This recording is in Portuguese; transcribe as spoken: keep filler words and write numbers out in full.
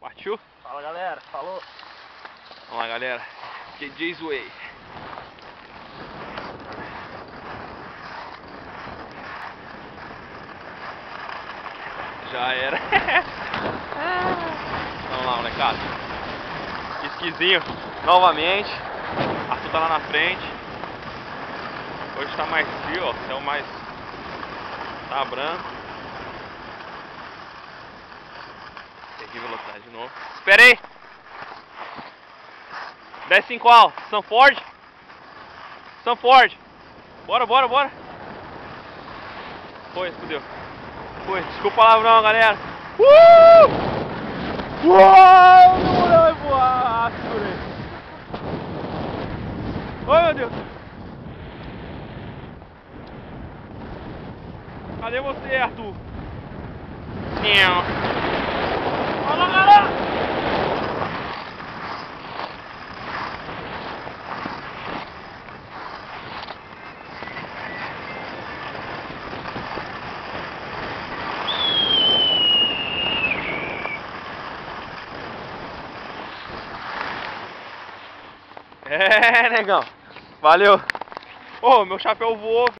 Partiu? Fala galera, falou. Vamos lá galera, K J's Way. Já era. Vamos lá molecada. Esquisinho novamente. Arthur tá lá na frente. Hoje tá mais frio, ó. Céu mais tá branco. Perdi velocidade de novo. Espera aí! Desce em qual? Sanford? Sanford! Bora, bora, bora! Foi, fudeu. Foi, desculpa o palavrão, galera. Uh! Uau! Meu mulher vai voar! Ah, segurei. Oi, meu Deus! Cadê você, Arthur? Não. Olha lá, galera! É, negão. Valeu. Ô, oh, meu chapéu voou.